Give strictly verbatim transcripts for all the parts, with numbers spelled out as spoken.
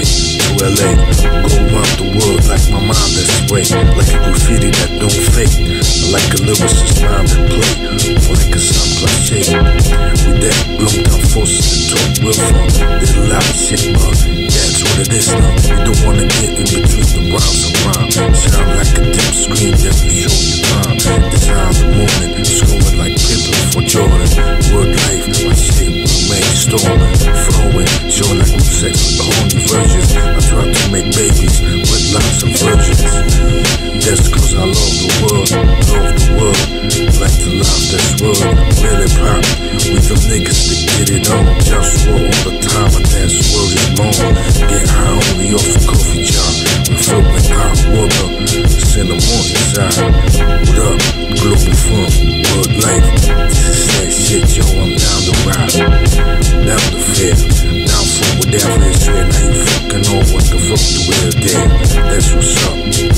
to L A, go around the world like my mind that's way, like a graffiti that don't fake, like a lyricist mind that play, or like a sound cliche. With that Globetown forces to talk real fun, little loud shit, but that's what it is now. You don't wanna get in between the rhymes and rhyme. Sound like a dim screen that will show you time. Design the moment, scrolling like paper for Jordan. Word life, my shit remain storming, flowing, showing like good sex with horny virgins. I try to make babies with lots of virgins. That's cause I love the world, love the world, like to love this world, really pop. With them niggas that get it on, just war all the time, but that world is long. Get high only off a coffee jar, we fill with hot water, send them on inside. What up, Globalfirm, word life, this is that shit, yo, I'm down to ride, down to fair, down for whatever it's straight. Now you fucking on what the fuck the real day, that's what's up.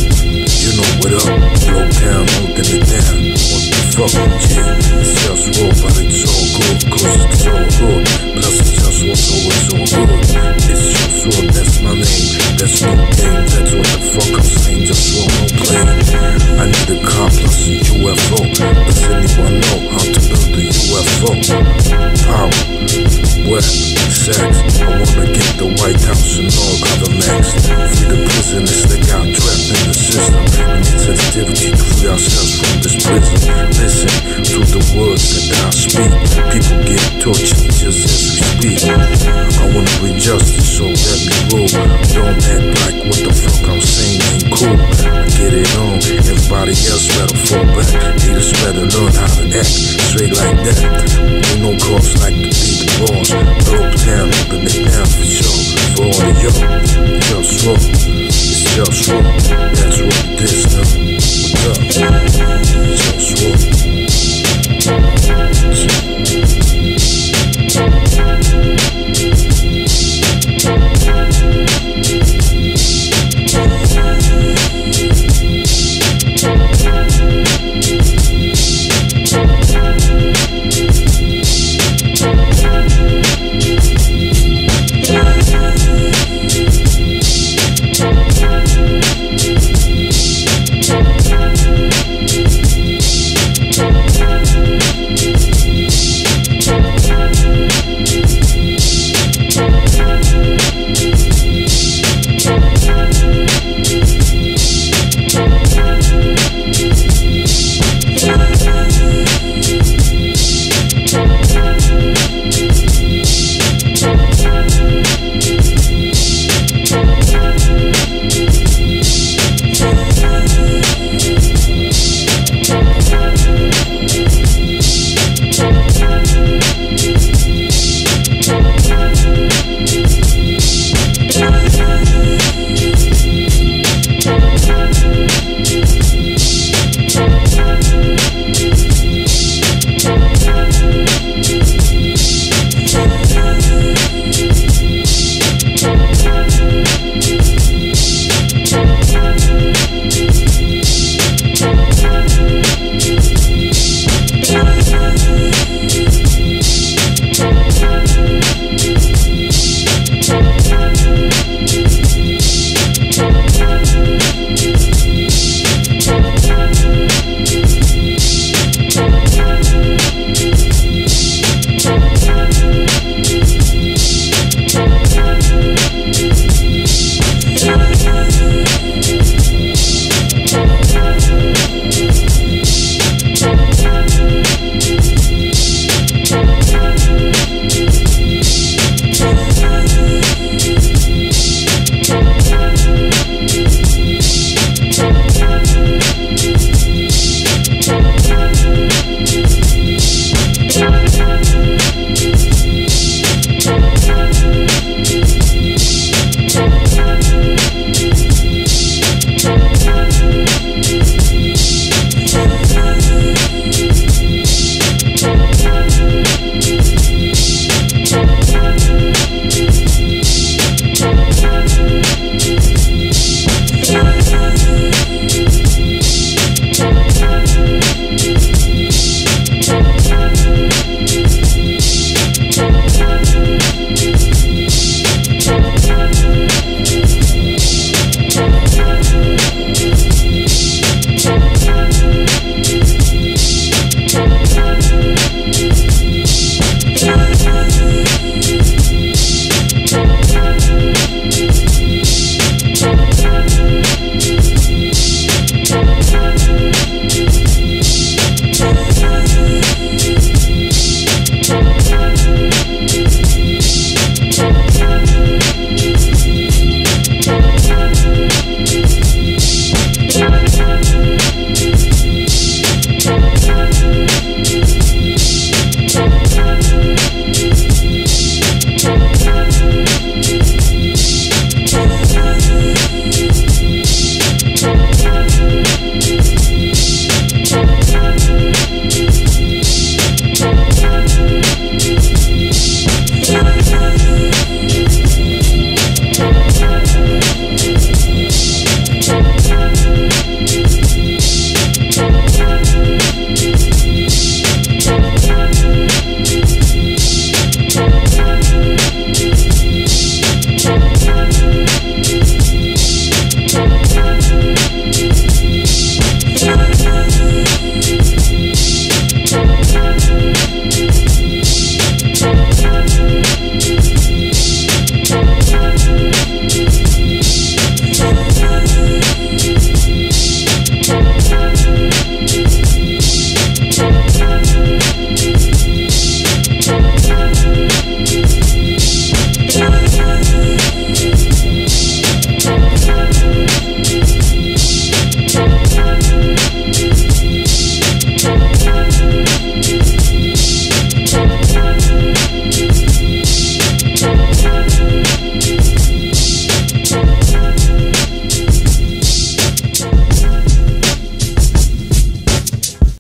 You know what up, Globetown, holding it down. What the fuck, yeah, it's just war, but it's all good, cause it's all good. Plus it's just war, so it's all good. It's just war, that's my name, that's no game, that's what the fuck I'm saying, just war, no play. I need a car plus a U F O. Does anyone know how to build a U F O? Power, wealth, sex, I wanna get the White House and all other next. Free the prisoners that got trapped in the system. We need sensitivity to free ourselves from this prison. Listen to the words that I speak. People get tortured just as we speak. I wanna bring justice, so let me rule. Don't act like what the fuck I'm saying ain't cool. I get it on, everybody else better fall back. Haters better learn how to act straight like that. Ain't no cause like to be the boss. Globetown, open it down for sure. For all of y'all, just raw, it's just raw.